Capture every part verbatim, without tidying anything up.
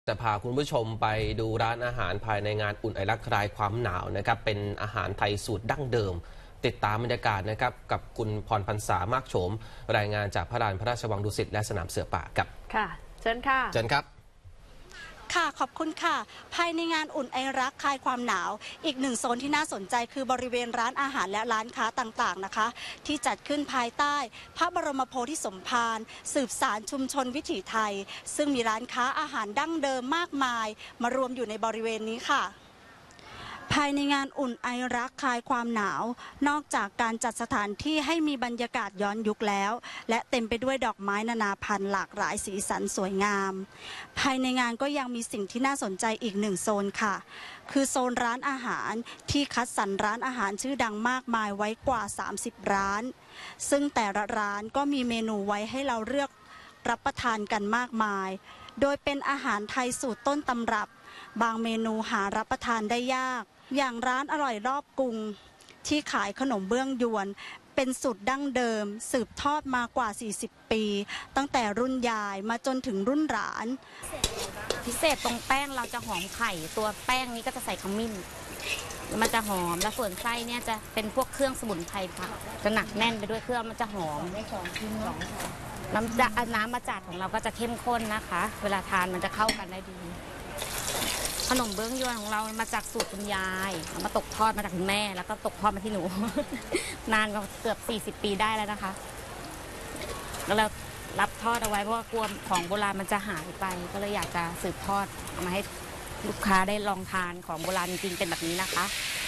แต่พาคุณผู้ชมไปดูร้านอาหารภายในงานอุ่นไอรักคลายความหนาวนะครับเป็นอาหารไทยสูตรดั้งเดิมติดตามบรรยากาศนะครับกับคุณพรพรรษามากโฉมรายงานจากพระลานพระราชวังดุสิตและสนามเสือป่าครับค่ะเชิญค่ะเชิญครับค่ะขอบคุณค่ะภายในงานอุ่นไอรักคลายความหนาวอีกหนึ่งโซนที่น่าสนใจคือบริเวณร้านอาหารและร้านค้าต่างๆนะคะที่จัดขึ้นภายใต้พระบรมโพธิสมภารสืบสารชุมชนวิถีไทยซึ่งมีร้านค้าอาหารดั้งเดิมมากมายมารวมอยู่ในบริเวณนี้ค่ะภายในงานอุ่นไอรักคลายความหนาวนอกจากการจัดสถานที่ให้มีบรรยากาศย้อนยุคแล้วและเต็มไปด้วยดอกไม้นานาพันธุ์หลากหลายสีสันสวยงามภายในงานก็ยังมีสิ่งที่น่าสนใจอีกหนึ่งโซนค่ะคือโซนร้านอาหารที่คัดสรรร้านอาหารชื่อดังมากมายไว้กว่าสามสิบร้านซึ่งแต่ละร้านก็มีเมนูไว้ให้เราเลือกรับประทานกันมากมายโดยเป็นอาหารไทยสูตรต้นตำรับบางเมนูหารับประทานได้ยากอย่างร้านอร่อยรอบกรุงที่ขายขนมเบื้องยวนเป็นสูตรดั้งเดิมสืบทอดมากว่าสี่สิบปีตั้งแต่รุ่นยายมาจนถึงรุ่นหลานพิเศษตรงแป้งเราจะหอมไข่ตัวแป้งนี้ก็จะใส่ขมิ้นมันจะหอมและส่วนไส้เนี่ยจะเป็นพวกเครื่องสมุนไพรค่ะจะหนักแน่นไปด้วยเครื่องมันจะหอมน้ำจะน้ำมาจัดของเราก็จะเข้มข้นนะคะเวลาทานมันจะเข้ากันได้ดีขนมเบื้องยวนของเรามาจากสูตรคุณยายมาตกทอดมาจากคุณแม่แล้วก็ตกทอดมาที่หนู นานก็เกือบสี่สิบปีได้แล้วนะคะแล้วเรารับทอดเอาไว้เพราะว่ากลัวของโบราณมันจะหายไปก็เลยอยากจะสืบทอดเอามาให้ลูกค้าได้ลองทานของโบราณจริงๆเป็นแบบนี้นะคะ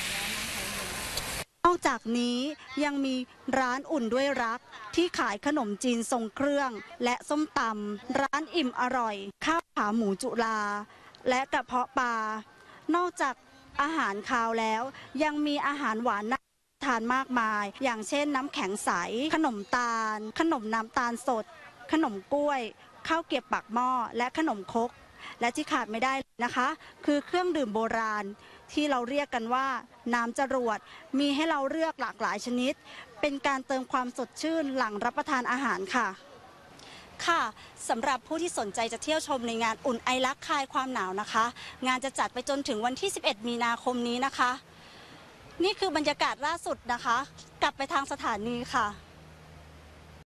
นอกจากนี้ยังมีร้านอุ่นด้วยรักที่ขายขนมจีนทรงเครื่องและส้มตำร้านอิ่มอร่อยข้าวขาหมูจุฬาและกระเพาะปลานอกจากอาหารคาวแล้วยังมีอาหารหวานน่าทานมากมายอย่างเช่นน้ำแข็งใสขนมตาลขนมน้ำตาลสดขนมกล้วยข้าวเกรี๊ยวปากหม้อและขนมครกและที่ขาดไม่ได้นะคะคือเครื่องดื่มโบราณที่เราเรียกกันว่าน้ำจรวดมีให้เราเลือกหลากหลายชนิดเป็นการเติมความสดชื่นหลังรับประทานอาหารค่ะค่ะสำหรับผู้ที่สนใจจะเที่ยวชมในงานอุ่นไอรักคลายความหนาวนะคะงานจะจัดไปจนถึงวันที่สิบเอ็ดมีนาคมนี้นะคะนี่คือบรรยากาศล่าสุดนะคะกลับไปทางสถานีค่ะ